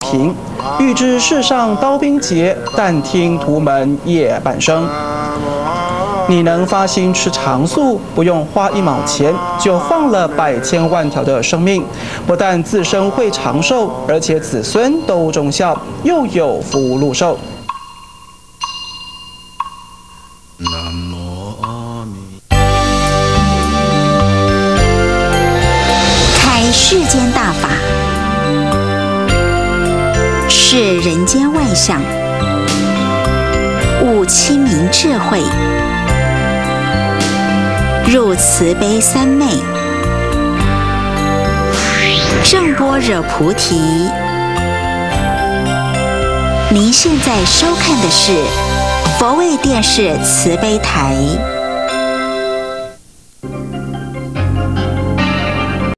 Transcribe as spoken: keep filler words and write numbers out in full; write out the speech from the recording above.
平。欲知世上刀兵劫，但听屠门夜半声。你能发心吃长素，不用花一毛钱，就放了百千万条的生命，不但自身会长寿，而且子孙都忠孝，又有福禄寿。 开世间大法，视人间万象，悟清明智慧，入慈悲三昧，正般若菩提。您现在收看的是佛卫电视慈悲台。